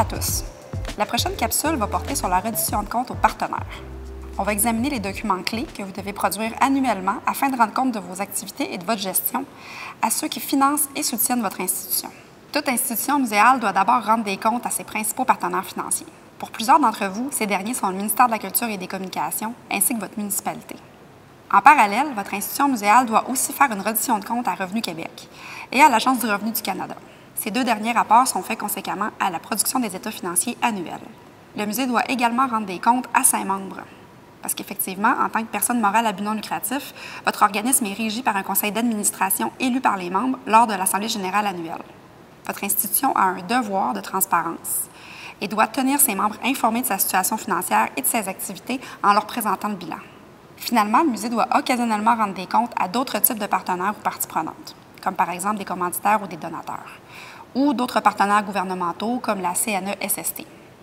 tous. La prochaine capsule va porter sur la reddition de comptes aux partenaires. On va examiner les documents clés que vous devez produire annuellement afin de rendre compte de vos activités et de votre gestion à ceux qui financent et soutiennent votre institution. Toute institution muséale doit d'abord rendre des comptes à ses principaux partenaires financiers. Pour plusieurs d'entre vous, ces derniers sont le ministère de la Culture et des Communications ainsi que votre municipalité. En parallèle, votre institution muséale doit aussi faire une reddition de comptes à Revenu Québec et à l'Agence du revenu du Canada. Ces deux derniers rapports sont faits conséquemment à la production des états financiers annuels. Le musée doit également rendre des comptes à ses membres. Parce qu'effectivement, en tant que personne morale à but non lucratif, votre organisme est régi par un conseil d'administration élu par les membres lors de l'Assemblée générale annuelle. Votre institution a un devoir de transparence et doit tenir ses membres informés de sa situation financière et de ses activités en leur présentant le bilan. Finalement, le musée doit occasionnellement rendre des comptes à d'autres types de partenaires ou parties prenantes, comme par exemple des commanditaires ou des donateurs, ou d'autres partenaires gouvernementaux comme la CNESST.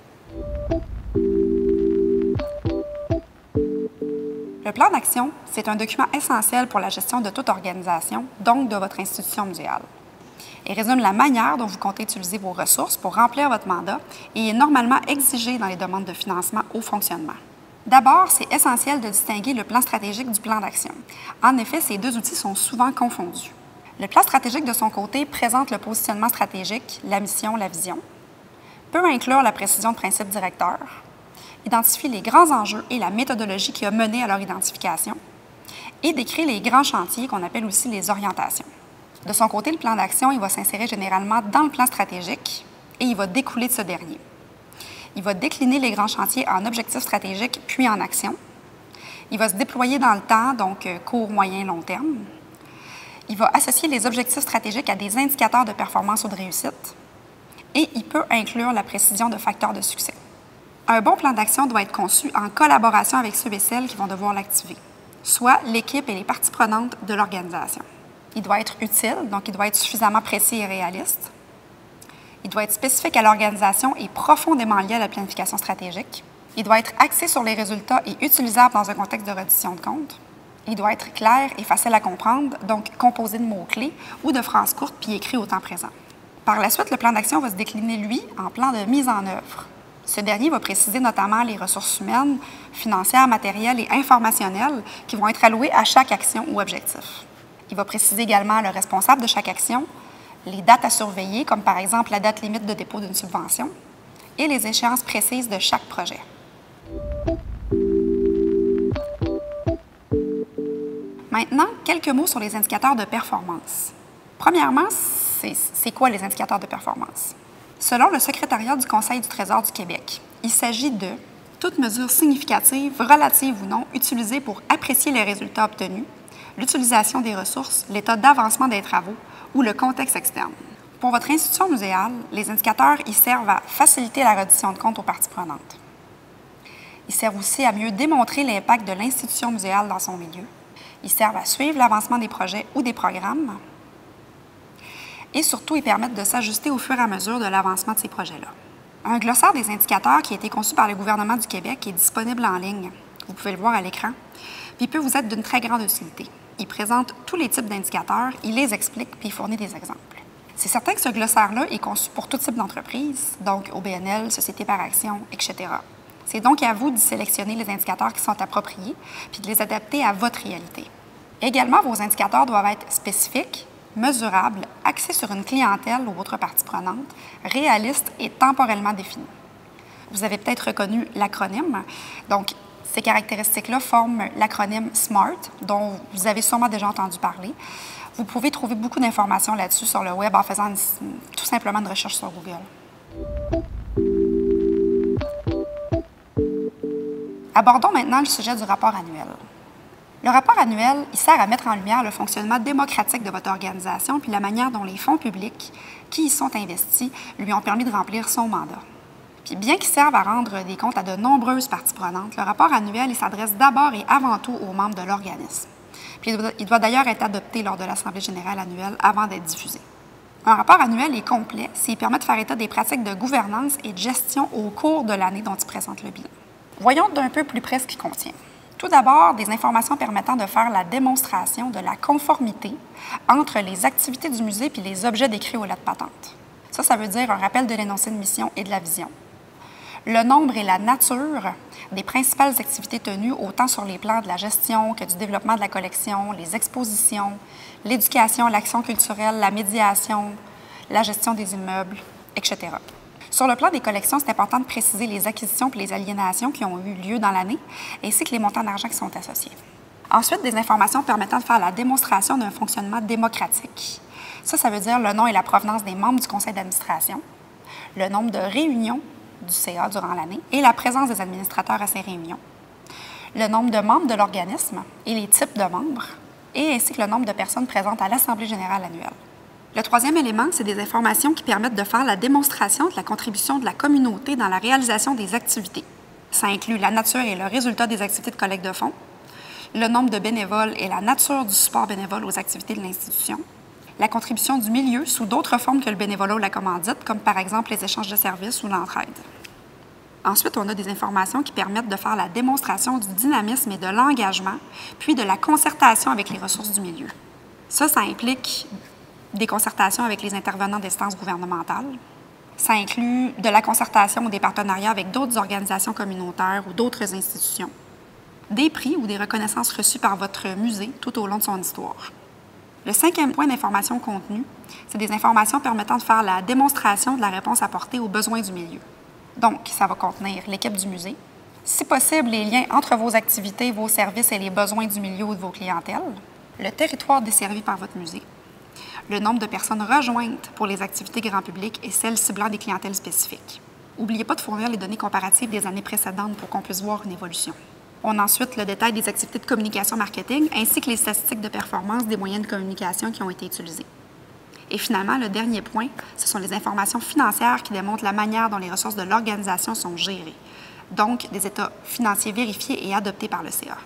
Le plan d'action, c'est un document essentiel pour la gestion de toute organisation, donc de votre institution muséale. Il résume la manière dont vous comptez utiliser vos ressources pour remplir votre mandat et est normalement exigé dans les demandes de financement au fonctionnement. D'abord, c'est essentiel de distinguer le plan stratégique du plan d'action. En effet, ces deux outils sont souvent confondus. Le plan stratégique, de son côté, présente le positionnement stratégique, la mission, la vision, peut inclure la précision de principes directeurs, identifie les grands enjeux et la méthodologie qui a mené à leur identification et décrit les grands chantiers qu'on appelle aussi les orientations. De son côté, le plan d'action, il va s'insérer généralement dans le plan stratégique et il va découler de ce dernier. Il va décliner les grands chantiers en objectifs stratégiques puis en actions. Il va se déployer dans le temps, donc court, moyen, long terme. Il va associer les objectifs stratégiques à des indicateurs de performance ou de réussite et il peut inclure la précision de facteurs de succès. Un bon plan d'action doit être conçu en collaboration avec ceux et celles qui vont devoir l'activer, soit l'équipe et les parties prenantes de l'organisation. Il doit être utile, donc il doit être suffisamment précis et réaliste. Il doit être spécifique à l'organisation et profondément lié à la planification stratégique. Il doit être axé sur les résultats et utilisable dans un contexte de reddition de comptes. Il doit être clair et facile à comprendre, donc composé de mots-clés ou de phrases courtes puis écrit au temps présent. Par la suite, le plan d'action va se décliner, lui, en plan de mise en œuvre. Ce dernier va préciser notamment les ressources humaines, financières, matérielles et informationnelles qui vont être allouées à chaque action ou objectif. Il va préciser également le responsable de chaque action, les dates à surveiller, comme par exemple la date limite de dépôt d'une subvention, et les échéances précises de chaque projet. Maintenant, quelques mots sur les indicateurs de performance. Premièrement, c'est quoi les indicateurs de performance? Selon le secrétariat du Conseil du Trésor du Québec, il s'agit de toute mesure significative, relative ou non, utilisée pour apprécier les résultats obtenus, l'utilisation des ressources, l'état d'avancement des travaux ou le contexte externe. Pour votre institution muséale, les indicateurs y servent à faciliter la reddition de comptes aux parties prenantes. Ils servent aussi à mieux démontrer l'impact de l'institution muséale dans son milieu. Ils servent à suivre l'avancement des projets ou des programmes. Et surtout, ils permettent de s'ajuster au fur et à mesure de l'avancement de ces projets-là. Un glossaire des indicateurs qui a été conçu par le gouvernement du Québec est disponible en ligne. Vous pouvez le voir à l'écran. Puis il peut vous être d'une très grande utilité. Il présente tous les types d'indicateurs, il les explique, puis il fournit des exemples. C'est certain que ce glossaire-là est conçu pour tout type d'entreprise, donc OBNL, société par action, etc. C'est donc à vous de sélectionner les indicateurs qui sont appropriés, puis de les adapter à votre réalité. Également, vos indicateurs doivent être spécifiques, mesurables, axés sur une clientèle ou autre partie prenante, réalistes et temporellement définis. Vous avez peut-être reconnu l'acronyme, donc ces caractéristiques-là forment l'acronyme SMART, dont vous avez sûrement déjà entendu parler. Vous pouvez trouver beaucoup d'informations là-dessus sur le web en faisant tout simplement une recherche sur Google. Abordons maintenant le sujet du rapport annuel. Le rapport annuel, il sert à mettre en lumière le fonctionnement démocratique de votre organisation puis la manière dont les fonds publics qui y sont investis lui ont permis de remplir son mandat. Puis bien qu'il serve à rendre des comptes à de nombreuses parties prenantes, le rapport annuel il s'adresse d'abord et avant tout aux membres de l'organisme. Puis il doit d'ailleurs être adopté lors de l'Assemblée générale annuelle avant d'être diffusé. Un rapport annuel est complet s'il permet de faire état des pratiques de gouvernance et de gestion au cours de l'année dont il présente le bilan. Voyons d'un peu plus près ce qu'il contient. Tout d'abord, des informations permettant de faire la démonstration de la conformité entre les activités du musée et les objets décrits aux lettres patentes. Ça veut dire un rappel de l'énoncé de mission et de la vision. Le nombre et la nature des principales activités tenues, autant sur les plans de la gestion que du développement de la collection, les expositions, l'éducation, l'action culturelle, la médiation, la gestion des immeubles, etc. Sur le plan des collections, c'est important de préciser les acquisitions et les aliénations qui ont eu lieu dans l'année, ainsi que les montants d'argent qui sont associés. Ensuite, des informations permettant de faire la démonstration d'un fonctionnement démocratique. Ça veut dire le nom et la provenance des membres du conseil d'administration, le nombre de réunions du CA durant l'année et la présence des administrateurs à ces réunions, le nombre de membres de l'organisme et les types de membres, et ainsi que le nombre de personnes présentes à l'Assemblée générale annuelle. Le troisième élément, c'est des informations qui permettent de faire la démonstration de la contribution de la communauté dans la réalisation des activités. Ça inclut la nature et le résultat des activités de collecte de fonds, le nombre de bénévoles et la nature du support bénévole aux activités de l'institution, la contribution du milieu sous d'autres formes que le bénévolat ou la commandite, comme par exemple les échanges de services ou l'entraide. Ensuite, on a des informations qui permettent de faire la démonstration du dynamisme et de l'engagement, puis de la concertation avec les ressources du milieu. Ça implique des concertations avec les intervenants d'instances gouvernementales. Ça inclut de la concertation ou des partenariats avec d'autres organisations communautaires ou d'autres institutions. Des prix ou des reconnaissances reçues par votre musée tout au long de son histoire. Le cinquième point d'information contenue, c'est des informations permettant de faire la démonstration de la réponse apportée aux besoins du milieu. Donc, ça va contenir l'équipe du musée, si possible, les liens entre vos activités, vos services et les besoins du milieu ou de vos clientèles, le territoire desservi par votre musée, le nombre de personnes rejointes pour les activités grand public et celles ciblant des clientèles spécifiques. N'oubliez pas de fournir les données comparatives des années précédentes pour qu'on puisse voir une évolution. On a ensuite le détail des activités de communication marketing ainsi que les statistiques de performance des moyens de communication qui ont été utilisés. Et finalement, le dernier point, ce sont les informations financières qui démontrent la manière dont les ressources de l'organisation sont gérées, donc des états financiers vérifiés et adoptés par le CA.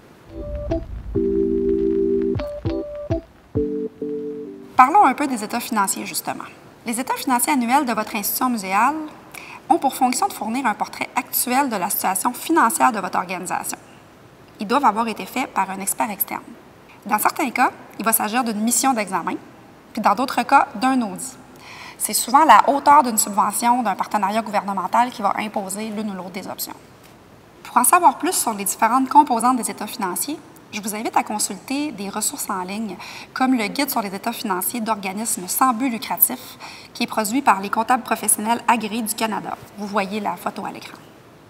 Parlons un peu des états financiers, justement. Les états financiers annuels de votre institution muséale ont pour fonction de fournir un portrait actuel de la situation financière de votre organisation. Ils doivent avoir été faits par un expert externe. Dans certains cas, il va s'agir d'une mission d'examen, puis dans d'autres cas, d'un audit. C'est souvent la hauteur d'une subvention d'un partenariat gouvernemental qui va imposer l'une ou l'autre des options. Pour en savoir plus sur les différentes composantes des états financiers, je vous invite à consulter des ressources en ligne, comme le Guide sur les états financiers d'organismes sans but lucratif, qui est produit par les comptables professionnels agréés du Canada. Vous voyez la photo à l'écran.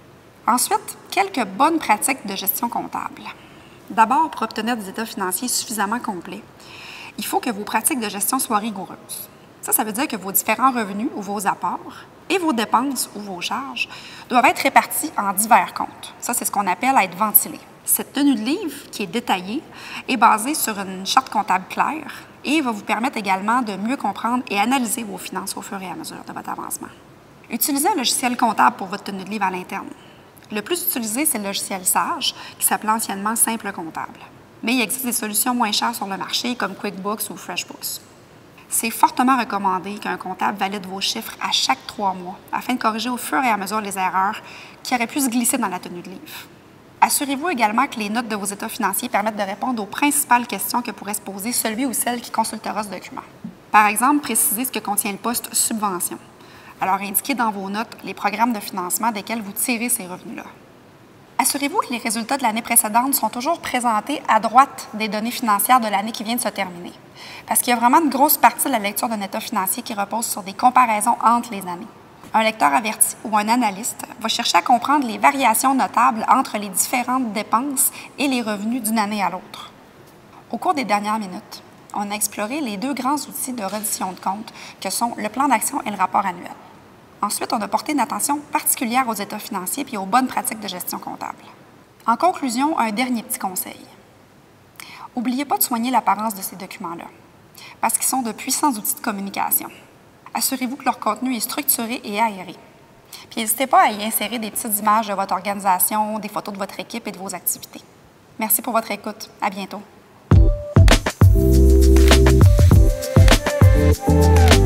Ensuite, quelques bonnes pratiques de gestion comptable. D'abord, pour obtenir des états financiers suffisamment complets, il faut que vos pratiques de gestion soient rigoureuses. Ça veut dire que vos différents revenus ou vos apports et vos dépenses ou vos charges doivent être répartis en divers comptes. Ça, c'est ce qu'on appelle être ventilé. Cette tenue de livre, qui est détaillée, est basée sur une charte comptable claire et va vous permettre également de mieux comprendre et analyser vos finances au fur et à mesure de votre avancement. Utilisez un logiciel comptable pour votre tenue de livre à l'interne. Le plus utilisé, c'est le logiciel Sage, qui s'appelait anciennement Simple Comptable. Mais il existe des solutions moins chères sur le marché, comme QuickBooks ou FreshBooks. C'est fortement recommandé qu'un comptable valide vos chiffres à chaque 3 mois, afin de corriger au fur et à mesure les erreurs qui auraient pu se glisser dans la tenue de livre. Assurez-vous également que les notes de vos états financiers permettent de répondre aux principales questions que pourrait se poser celui ou celle qui consultera ce document. Par exemple, précisez ce que contient le poste « Subvention ». Alors, indiquez dans vos notes les programmes de financement desquels vous tirez ces revenus-là. Assurez-vous que les résultats de l'année précédente sont toujours présentés à droite des données financières de l'année qui vient de se terminer. Parce qu'il y a vraiment une grosse partie de la lecture d'un état financier qui repose sur des comparaisons entre les années. Un lecteur averti ou un analyste va chercher à comprendre les variations notables entre les différentes dépenses et les revenus d'une année à l'autre. Au cours des dernières minutes, on a exploré les 2 grands outils de reddition de comptes que sont le plan d'action et le rapport annuel. Ensuite, on a porté une attention particulière aux états financiers et aux bonnes pratiques de gestion comptable. En conclusion, un dernier petit conseil. N'oubliez pas de soigner l'apparence de ces documents-là, parce qu'ils sont de puissants outils de communication. Assurez-vous que leur contenu est structuré et aéré. Puis n'hésitez pas à y insérer des petites images de votre organisation, des photos de votre équipe et de vos activités. Merci pour votre écoute. À bientôt.